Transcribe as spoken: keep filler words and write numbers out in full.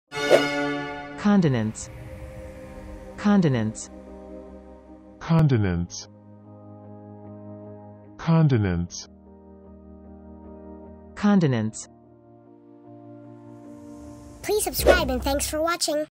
Condonance. Condonance. Condonance. Condonance. Condonance. Please subscribe and thanks for watching.